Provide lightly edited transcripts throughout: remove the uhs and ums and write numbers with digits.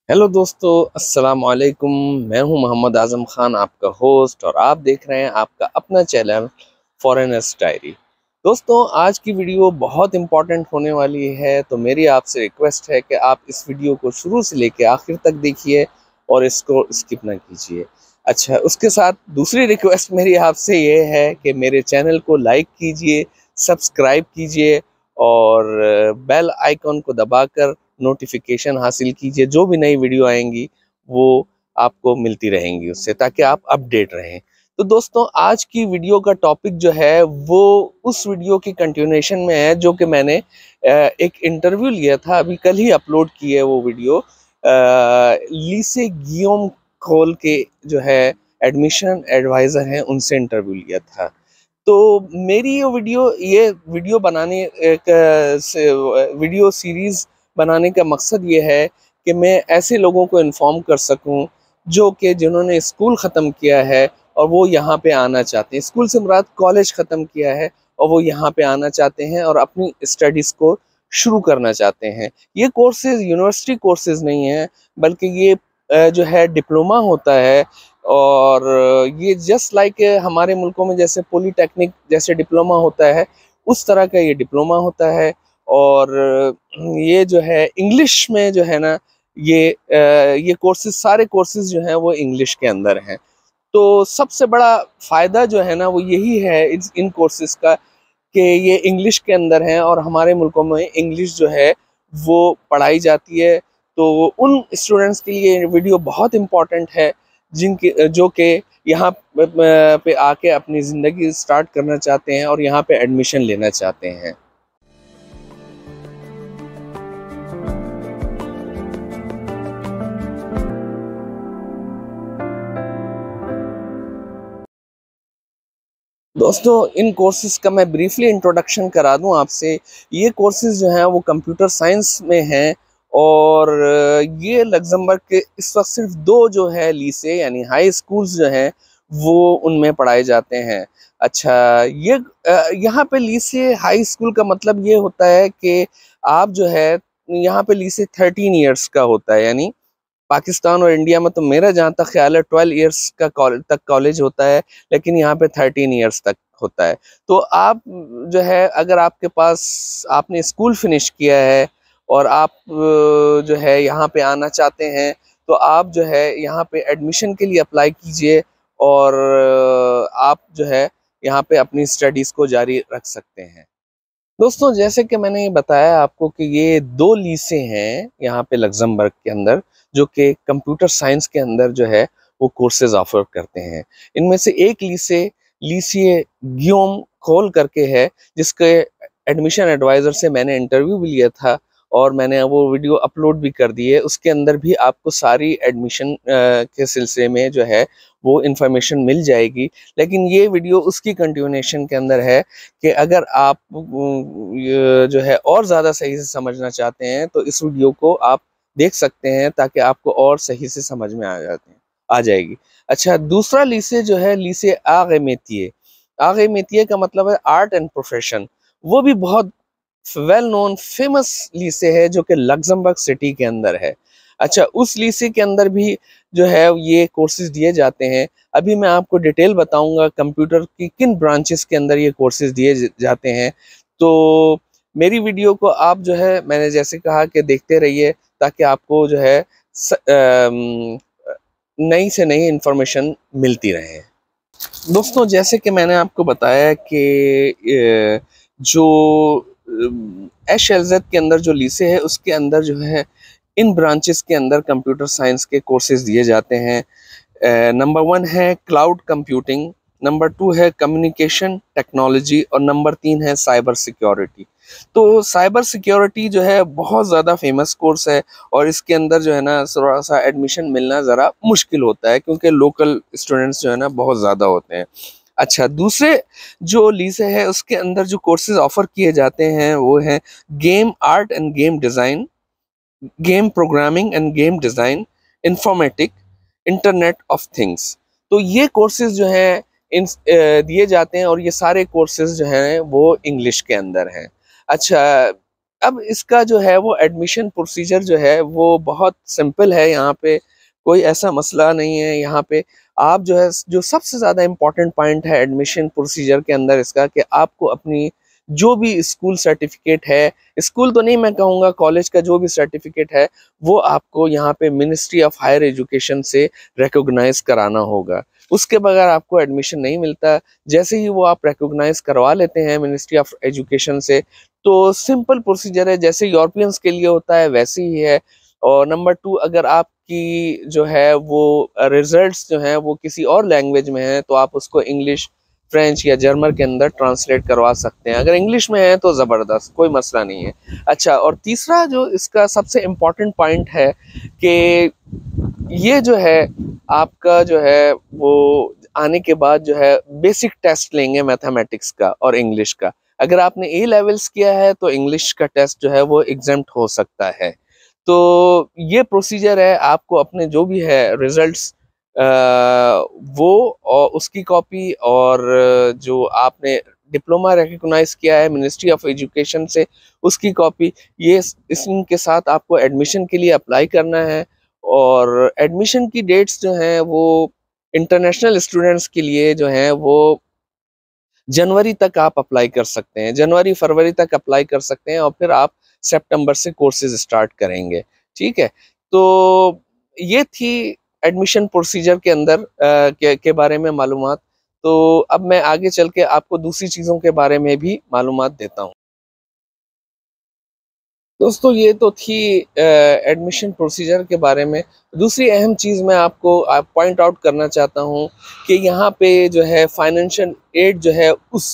Hello दोस्तों, अस्सलाम वालेकुम। मैं हूं मोहम्मद आज़म खान, आपका होस्ट, और आप देख रहे हैं आपका अपना चैनल फॉरेनर्स डायरी। दोस्तों, आज की वीडियो बहुत इम्पॉर्टेंट होने वाली है, तो मेरी आपसे रिक्वेस्ट है कि आप इस वीडियो को शुरू से लेकर आखिर तक देखिए और इसको स्किप ना कीजिए। अच्छा, उसके साथ दूसरी रिक्वेस्ट मेरी आपसे ये है कि मेरे चैनल को लाइक कीजिए, सब्सक्राइब कीजिए और बेल आइकॉन को दबाकर नोटिफिकेशन हासिल कीजिए। जो भी नई वीडियो आएंगी वो आपको मिलती रहेंगी उससे, ताकि आप अपडेट रहें। तो दोस्तों, आज की वीडियो का टॉपिक जो है वो उस वीडियो की कंटिन्यूएशन में है जो कि मैंने एक इंटरव्यू लिया था, अभी कल ही अपलोड की है वो वीडियो। लीसे गियोम खोल के जो है एडमिशन एडवाइज़र हैं, उनसे इंटरव्यू लिया था। तो मेरी ये वीडियो बनाने वीडियो सीरीज़ बनाने का मकसद ये है कि मैं ऐसे लोगों को इन्फॉर्म कर सकूं जो कि जिन्होंने स्कूल ख़त्म किया है और वो यहाँ पे आना चाहते हैं। स्कूल से मुराद कॉलेज ख़त्म किया है और वो यहाँ पे आना चाहते हैं और अपनी स्टडीज़ को शुरू करना चाहते हैं। ये कोर्सेज़ यूनिवर्सिटी कोर्सेज़ नहीं हैं, बल्कि ये जो है डिप्लोमा होता है। और ये जस्ट लाइक हमारे मुल्कों में जैसे पॉलीटेक्निक जैसे डिप्लोमा होता है, उस तरह का ये डिप्लोमा होता है। और ये जो है इंग्लिश में जो है ना, ये कोर्सेज, सारे कोर्सेज जो हैं वो इंग्लिश के अंदर हैं। तो सबसे बड़ा फ़ायदा जो है ना वो यही है इन कोर्सेज का, कि ये इंग्लिश के अंदर हैं और हमारे मुल्कों में इंग्लिश जो है वो पढ़ाई जाती है। तो उन स्टूडेंट्स के लिए ये वीडियो बहुत इम्पॉर्टेंट है जिनके जो कि यहाँ पे आके अपनी ज़िंदगी स्टार्ट करना चाहते हैं और यहाँ पे एडमिशन लेना चाहते हैं। दोस्तों, इन कोर्सेज़ का मैं ब्रीफली इंट्रोडक्शन करा दूं आपसे। ये कोर्सेज़ जो हैं वो कंप्यूटर साइंस में हैं और ये लग्जमबर्ग के इस वक्त सिर्फ दो जो है लीसे यानी हाई स्कूल्स जो हैं वो उनमें पढ़ाए जाते हैं। अच्छा, ये यहाँ पे लीसे हाई स्कूल का मतलब ये होता है कि आप जो है यहाँ पे लीसे 13 ईयर्स का होता है। यानी पाकिस्तान और इंडिया में तो मेरा जहाँ तक ख्याल है 12 ईयर्स का तक कॉलेज होता है, लेकिन यहाँ पे 13 ईयर्स तक होता है। तो आप जो है, अगर आपके पास आपने स्कूल फिनिश किया है और आप जो है यहाँ पे आना चाहते हैं, तो आप जो है यहाँ पे एडमिशन के लिए अप्लाई कीजिए और आप जो है यहाँ पे अपनी स्टडीज़ को जारी रख सकते हैं। दोस्तों, जैसे कि मैंने ये बताया आपको कि ये दो लीसे हैं यहाँ पे लग्जमबर्ग के अंदर, जो कि कंप्यूटर साइंस के अंदर जो है वो कोर्सेज ऑफर करते हैं। इनमें से एक लीसे गियोम खोल करके है, जिसके एडमिशन एडवाइज़र से मैंने इंटरव्यू भी लिया था और मैंने वो वीडियो अपलोड भी कर दी है। उसके अंदर भी आपको सारी एडमिशन के सिलसिले में जो है वो इन्फॉर्मेशन मिल जाएगी। लेकिन ये वीडियो उसकी कंटिन्यूएशन के अंदर है कि अगर आप ये जो है और ज़्यादा सही से समझना चाहते हैं तो इस वीडियो को आप देख सकते हैं, ताकि आपको और सही से समझ में आ जाएगी। अच्छा, दूसरा लीसे जो है लीसे आगे मेतिये का मतलब है आर्ट एंड प्रोफेशन। वो भी बहुत वेल नोन फेमस लीसे है जो कि लग्जमबर्ग सिटी के अंदर है। अच्छा, उस लीसे के अंदर भी जो है ये कोर्सेज दिए जाते हैं। अभी मैं आपको डिटेल बताऊंगा कंप्यूटर की किन ब्रांचेस के अंदर ये कोर्सेज दिए जाते हैं। तो मेरी वीडियो को आप जो है, मैंने जैसे कहा कि देखते रहिए, ताकि आपको जो है नई से नई इंफॉर्मेशन मिलती रहे। दोस्तों, जैसे कि मैंने आपको बताया कि जो एश एलजेड के अंदर जो लीसे है उसके अंदर जो है इन ब्रांचेस के अंदर कंप्यूटर साइंस के कोर्सेज दिए जाते हैं। नंबर 1 है क्लाउड कंप्यूटिंग, नंबर 2 है कम्युनिकेशन टेक्नोलॉजी और नंबर 3 है साइबर सिक्योरिटी। तो साइबर सिक्योरिटी जो है बहुत ज़्यादा फेमस कोर्स है और इसके अंदर जो है ना थोड़ा सा एडमिशन मिलना ज़रा मुश्किल होता है, क्योंकि लोकल स्टूडेंट्स जो है ना बहुत ज़्यादा होते हैं। अच्छा, दूसरे जो लीसे है उसके अंदर जो कोर्सेज ऑफर किए जाते हैं वो हैं game art and game design, game programming and game design, informatic, internet of things. तो ये कोर्सेज जो हैं इन दिए जाते हैं और ये सारे कोर्सेज जो हैं वो इंग्लिश के अंदर हैं। अच्छा, अब इसका जो है वो एडमिशन प्रोसीजर जो है वो बहुत सिंपल है। यहाँ पे कोई ऐसा मसला नहीं है। यहाँ पे आप जो है, जो सबसे ज़्यादा इम्पोर्टेंट पॉइंट है एडमिशन प्रोसीजर के अंदर इसका, कि आपको अपनी जो भी स्कूल सर्टिफिकेट है, स्कूल तो नहीं मैं कहूँगा, कॉलेज का जो भी सर्टिफिकेट है वो आपको यहाँ पे मिनिस्ट्री ऑफ हायर एजुकेशन से रिकॉग्नाइज कराना होगा। उसके बगैर आपको एडमिशन नहीं मिलता। जैसे ही वो आप रिकॉग्नाइज करवा लेते हैं मिनिस्ट्री ऑफ एजुकेशन से, तो सिंपल प्रोसीजर है, जैसे यूरोपियंस के लिए होता है वैसे ही है। और नंबर 2, अगर आपकी जो है वो रिजल्ट्स जो हैं वो किसी और लैंग्वेज में हैं, तो आप उसको इंग्लिश, फ्रेंच या जर्मन के अंदर ट्रांसलेट करवा सकते हैं। अगर इंग्लिश में है तो ज़बरदस्त, कोई मसला नहीं है। अच्छा, और तीसरा जो इसका सबसे इम्पोर्टेंट पॉइंट है कि ये जो है आपका जो है वो आने के बाद जो है बेसिक टेस्ट लेंगे मैथमेटिक्स का और इंग्लिश का। अगर आपने ए लेवल्स किया है तो इंग्लिश का टेस्ट जो है वो एग्जाम्प्ट हो सकता है। तो ये प्रोसीजर है। आपको अपने जो भी है रिजल्ट्स वो और उसकी कॉपी, और जो आपने डिप्लोमा रिकॉग्नाइज किया है मिनिस्ट्री ऑफ एजुकेशन से उसकी कॉपी, ये इनके साथ आपको एडमिशन के लिए अप्लाई करना है। और एडमिशन की डेट्स जो हैं वो इंटरनेशनल स्टूडेंट्स के लिए जो हैं वो जनवरी तक आप अप्लाई कर सकते हैं, जनवरी फरवरी तक अप्लाई कर सकते हैं, और फिर आप सितंबर से कोर्सेज स्टार्ट करेंगे। ठीक है, तो ये थी एडमिशन प्रोसीजर के अंदर के बारे में मालूमात। तो अब मैं आगे चल के आपको दूसरी चीज़ों के बारे में भी मालूमात देता हूँ। दोस्तों, ये तो थी एडमिशन प्रोसीजर के बारे में। दूसरी अहम चीज़ मैं आपको पॉइंट आउट करना चाहता हूँ कि यहाँ पे जो है फाइनेंशियल एड जो है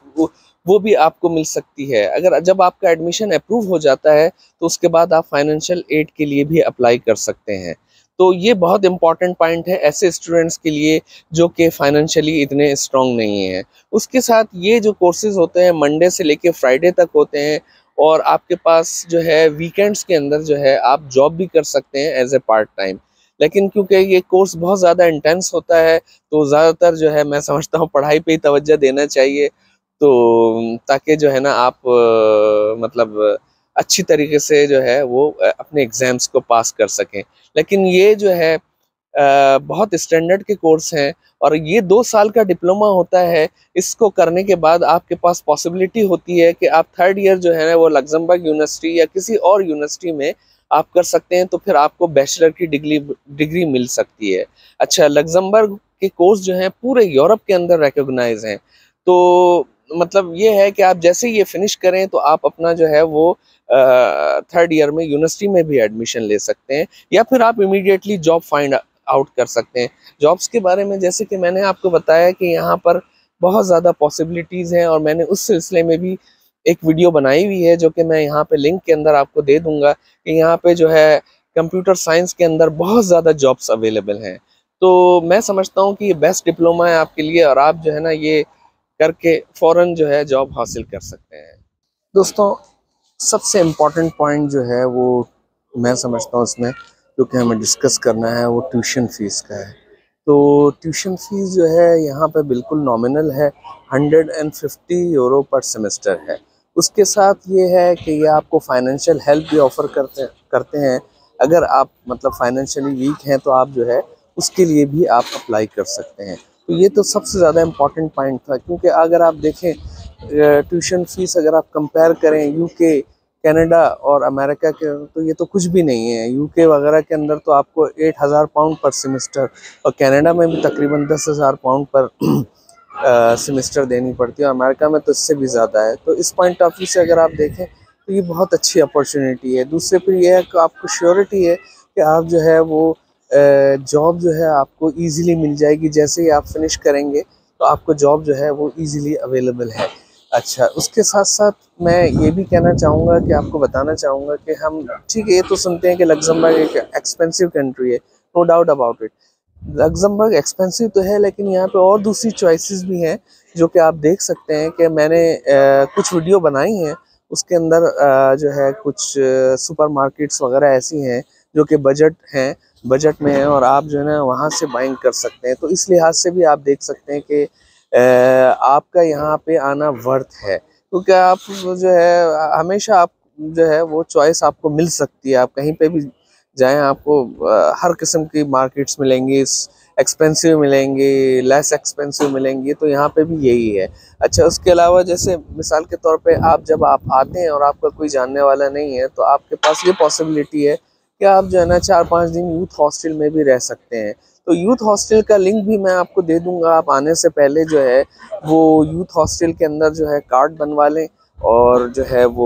वो भी आपको मिल सकती है। अगर जब आपका एडमिशन अप्रूव हो जाता है तो उसके बाद आप फाइनेंशियल एड के लिए भी अप्लाई कर सकते हैं। तो ये बहुत इंपॉर्टेंट पॉइंट है ऐसे स्टूडेंट्स के लिए जो कि फाइनेंशियली इतने स्ट्रॉन्ग नहीं हैं। उसके साथ ये जो कोर्सेज होते हैं मंडे से लेके फ्राइडे तक होते हैं, और आपके पास जो है वीकेंड्स के अंदर जो है आप जॉब भी कर सकते हैं एज ए पार्ट टाइम। लेकिन क्योंकि ये कोर्स बहुत ज़्यादा इंटेंस होता है तो ज़्यादातर जो है मैं समझता हूँ पढ़ाई पे ही तवज्जो देना चाहिए, तो ताकि जो है ना आप मतलब अच्छी तरीके से जो है वो अपने एग्ज़ाम्स को पास कर सकें। लेकिन ये जो है बहुत स्टैंडर्ड के कोर्स हैं, और ये 2 साल का डिप्लोमा होता है। इसको करने के बाद आपके पास पॉसिबिलिटी होती है कि आप थर्ड ईयर जो है वो लग्जमबर्ग यूनिवर्सिटी या किसी और यूनिवर्सिटी में आप कर सकते हैं, तो फिर आपको बैचलर की डिग्री मिल सकती है। अच्छा, लग्जमबर्ग के कोर्स जो हैं पूरे यूरोप के अंदर रिकॉग्नाइज हैं। तो मतलब ये है कि आप जैसे ही ये फिनिश करें तो आप अपना जो है वो थर्ड ईयर में यूनिवर्सिटी में भी एडमिशन ले सकते हैं, या फिर आप इमीडिएटली जॉब फाइंड आउट कर सकते हैं। जॉब्स के बारे में जैसे कि मैंने आपको बताया कि यहाँ पर बहुत ज़्यादा पॉसिबिलिटीज़ हैं, और मैंने उस सिलसिले में भी एक वीडियो बनाई हुई है जो कि मैं यहाँ पे लिंक के अंदर आपको दे दूँगा, कि यहाँ पे जो है कंप्यूटर साइंस के अंदर बहुत ज़्यादा जॉब्स अवेलेबल हैं। तो मैं समझता हूँ कि ये बेस्ट डिप्लोमा है आपके लिए, और आप जो है ना ये करके फ़ौरन जो है जॉब हासिल कर सकते हैं। दोस्तों, सबसे इम्पोर्टेंट पॉइंट जो है वो मैं समझता हूँ इसमें जो कि हमें डिस्कस करना है वो ट्यूशन फ़ीस का है। तो ट्यूशन फ़ीस जो है यहाँ पे बिल्कुल नॉमिनल है, 150 यूरो पर सेमेस्टर है। उसके साथ ये है कि ये आपको फाइनेंशियल हेल्प भी ऑफ़र करते हैं। अगर आप मतलब फाइनेंशियली वीक हैं तो आप जो है उसके लिए भी आप अप्लाई कर सकते हैं। तो ये तो सबसे ज़्यादा इम्पॉर्टेंट पॉइंट था, क्योंकि अगर आप देखें ट्यूशन फ़ीस अगर आप कंपेयर करें यूके, कनाडा और अमेरिका के, तो ये तो कुछ भी नहीं है। यूके वगैरह के अंदर तो आपको 8,000 पाउंड पर सेमेस्टर, और कनाडा में भी तकरीबन 10,000 पाउंड पर सेमेस्टर देनी पड़ती है। अमेरिका में तो इससे भी ज़्यादा है। तो इस पॉइंट ऑफ व्यू से अगर आप देखें तो ये बहुत अच्छी अपॉर्चुनिटी है। दूसरे फिर यह है कि आपको श्योरिटी है कि आप जो है वो जॉब जो है आपको ईज़िली मिल जाएगी। जैसे ही आप फिनिश करेंगे तो आपको जॉब जो है वो ईज़िली अवेलेबल है। अच्छा, उसके साथ साथ मैं ये भी कहना चाहूँगा कि आपको बताना चाहूँगा कि हम ठीक है ये तो सुनते हैं कि लग्जमबर्ग एक एक्सपेंसिव कंट्री है, no doubt about it. Luxembourg expensive तो है, लेकिन यहाँ पे और दूसरी चॉइसेस भी हैं जो कि आप देख सकते हैं कि मैंने कुछ वीडियो बनाई हैं। उसके अंदर जो है कुछ सुपरमार्केट्स वगैरह ऐसी हैं जो कि बजट में हैं, और आप जो है ना वहाँ से बाइंग कर सकते हैं। तो इस लिहाज से भी आप देख सकते हैं कि आपका यहाँ पे आना वर्थ है, क्योंकि आप जो है हमेशा आप जो है वो चॉइस आपको मिल सकती है। आप कहीं पे भी जाएं, आपको हर किस्म की मार्केट्स मिलेंगी, एक्सपेंसिव मिलेंगी, लेस एक्सपेंसिव मिलेंगी, तो यहाँ पे भी यही है। अच्छा, उसके अलावा जैसे मिसाल के तौर पे जब आप आते हैं और आपका कोई जानने वाला नहीं है, तो आपके पास ये पॉसिबिलिटी है कि आप जो है ना 4-5 दिन यूथ हॉस्टल में भी रह सकते हैं। तो यूथ हॉस्टल का लिंक भी मैं आपको दे दूंगा। आप आने से पहले जो है वो यूथ हॉस्टल के अंदर जो है कार्ड बनवा लें, और जो है वो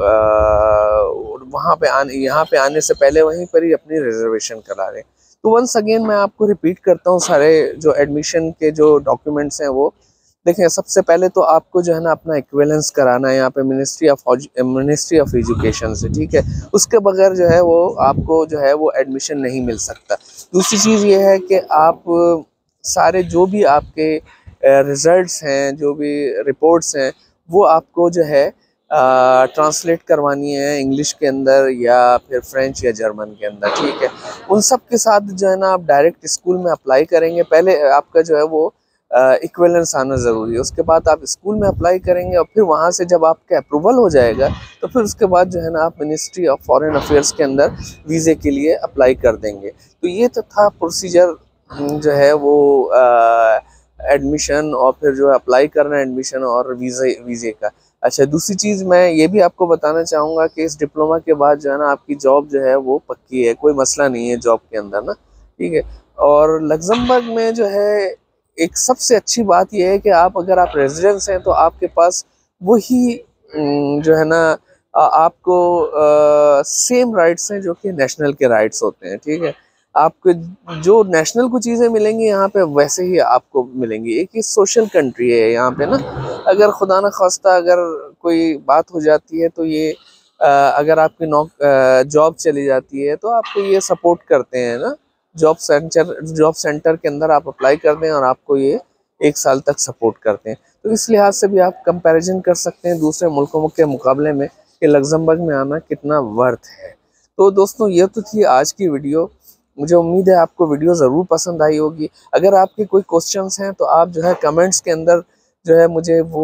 वहाँ पे यहाँ पे आने से पहले वहीं पर ही अपनी रिजर्वेशन करा लें। तो वंस अगेन मैं आपको रिपीट करता हूँ, सारे जो एडमिशन के जो डॉक्यूमेंट्स हैं वो देखें। सबसे पहले तो आपको जो है ना अपना इक्विवेलेंस कराना है यहाँ पे मिनिस्ट्री ऑफ एजुकेशन से, ठीक है। उसके बगैर जो है वो आपको जो है वो एडमिशन नहीं मिल सकता। दूसरी चीज़ ये है कि आप सारे जो भी आपके रिजल्ट्स हैं, जो भी रिपोर्ट्स हैं, वो आपको जो है ट्रांसलेट करवानी है इंग्लिश के अंदर या फिर फ्रेंच या जर्मन के अंदर, ठीक है। उन सब के साथ जो है ना आप डायरेक्ट स्कूल में अप्लाई करेंगे। पहले आपका जो है वो इक्विवेलेंस आना ज़रूरी है, उसके बाद आप स्कूल में अप्लाई करेंगे, और फिर वहाँ से जब आपका अप्रूवल हो जाएगा तो फिर उसके बाद जो है ना आप मिनिस्ट्री ऑफ फॉरेन अफेयर्स के अंदर वीज़े के लिए अप्लाई कर देंगे। तो ये तो था प्रोसीजर जो है वो एडमिशन, और फिर जो अप्लाई करना एडमिशन और वीज़े का। अच्छा, दूसरी चीज़ मैं ये भी आपको बताना चाहूँगा कि इस डिप्लोमा के बाद जो है ना आपकी जॉब जो है वो पक्की है, कोई मसला नहीं है जॉब के अंदर ना, ठीक है। और लग्जमबर्ग में जो है एक सबसे अच्छी बात यह है कि अगर आप रेजिडेंस हैं तो आपके पास वही जो है ना आपको सेम राइट्स हैं जो कि नेशनल के राइट्स होते हैं, ठीक है। आपको जो नेशनल को चीज़ें मिलेंगी यहाँ पे वैसे ही आपको मिलेंगी। एक ही सोशल कंट्री है यहाँ पे ना। अगर खुदा न खास्ता अगर कोई बात हो जाती है तो ये अगर आपकी जॉब चली जाती है तो आपको ये सपोर्ट करते हैं ना। जॉब सेंटर के अंदर आप अप्लाई कर दें और आपको ये 1 साल तक सपोर्ट करते हैं। तो इस लिहाज से भी आप कंपैरिजन कर सकते हैं दूसरे मुल्कों के मुकाबले में कि लग्जमबर्ग में आना कितना वर्थ है। तो दोस्तों, ये तो थी आज की वीडियो। मुझे उम्मीद है आपको वीडियो ज़रूर पसंद आई होगी। अगर आपके कोई क्वेश्चंस हैं तो आप जो है कमेंट्स के अंदर जो है मुझे वो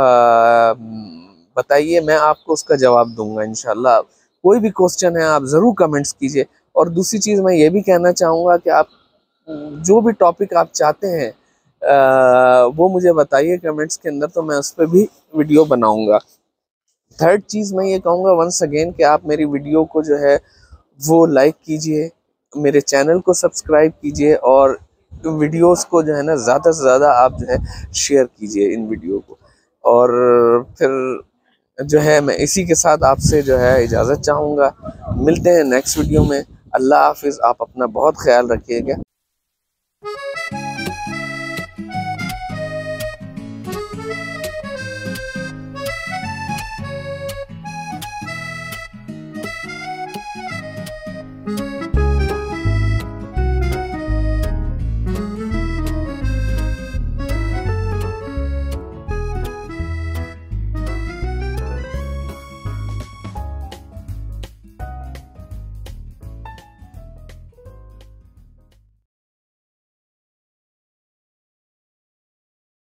बताइए, मैं आपको उसका जवाब दूंगा इंशाल्लाह। कोई भी क्वेश्चन है आप ज़रूर कमेंट्स कीजिए। और दूसरी चीज़ मैं ये भी कहना चाहूँगा कि आप जो भी टॉपिक आप चाहते हैं वो मुझे बताइए कमेंट्स के अंदर, तो मैं उस पर भी वीडियो बनाऊँगा। थर्ड चीज़ मैं ये कहूँगा वंस अगेन कि आप मेरी वीडियो को जो है वो लाइक कीजिए, मेरे चैनल को सब्सक्राइब कीजिए, और वीडियोस को जो है ना ज़्यादा से ज़्यादा आप जो है शेयर कीजिए इन वीडियो को। और फिर जो है मैं इसी के साथ आपसे जो है इजाज़त चाहूँगा। मिलते हैं नेक्स्ट वीडियो में। अल्लाह हाफिज़। आप अपना बहुत ख्याल रखिएगा।